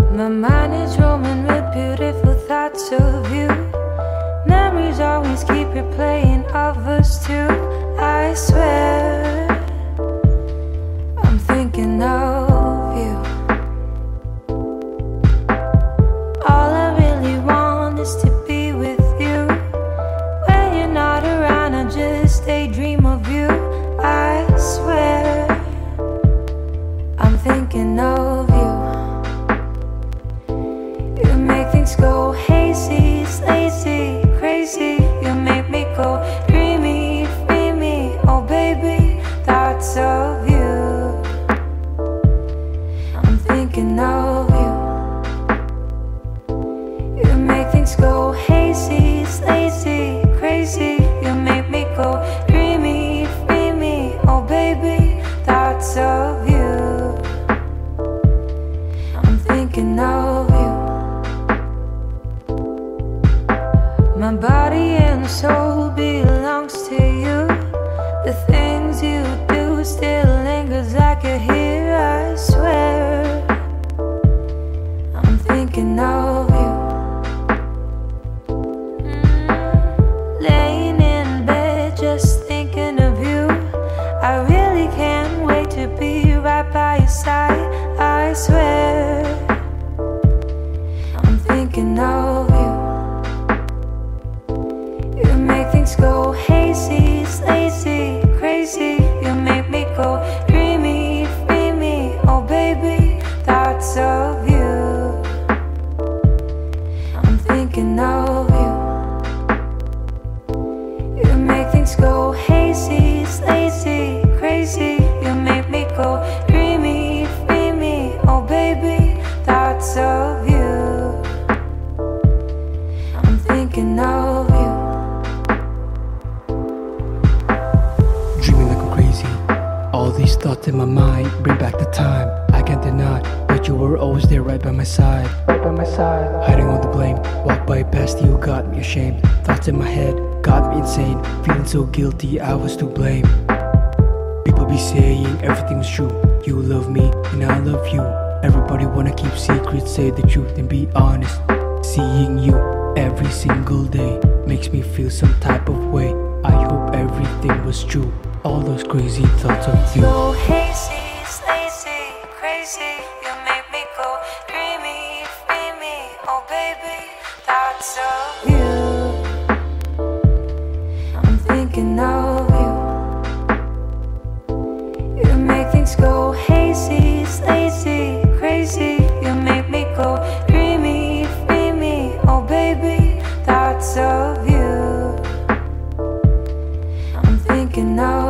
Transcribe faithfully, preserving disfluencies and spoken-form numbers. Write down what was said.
My mind is roaming with beautiful thoughts of you. Memories always keep replaying of us two. I swear I'm thinking of you. All I really want is to be with you. When you're not around, I just daydream of you. I swear I'm thinking of you. You make things go hazy, lazy, crazy. You make me go dreamy, free me. Oh baby, thoughts of you. I'm thinking of you. You make things go hazy, lazy, crazy. You make me go dreamy, free me. Oh baby, thoughts of you. I'm thinking of you. My body and soul belongs to you. The things you do still lingers like a here. I swear I'm thinking of you. Mm. Laying in bed just thinking of you. I really can't wait to be right by your side. I swear I'm thinking of you. You make things go hazy, lazy, crazy. You make me go dreamy, free me. Oh baby, thoughts of you. I'm thinking of you. You make things go hazy, lazy, crazy. You make me go dreamy, free me. Oh baby, thoughts of you. I'm thinking of you. Dreaming like I'm crazy. All these thoughts in my mind bring back the time I can't deny, but you were always there right by my side. Right by my side. Hiding all the blame. Walked by past you, got me ashamed. Thoughts in my head got me insane. Feeling so guilty, I was to blame. People be saying everything's true. You love me and I love you. Everybody wanna keep secrets, say the truth and be honest. Seeing you every single day makes me feel some type of way. I hope everything was true. All those crazy thoughts of you. So hazy, lazy, crazy. You make me go dreamy, free me. Oh baby, thoughts of you. I'm thinking of you. You make things go hazy, lazy, crazy. You make me go dreamy, free me. Oh baby, thoughts of you. I'm thinking of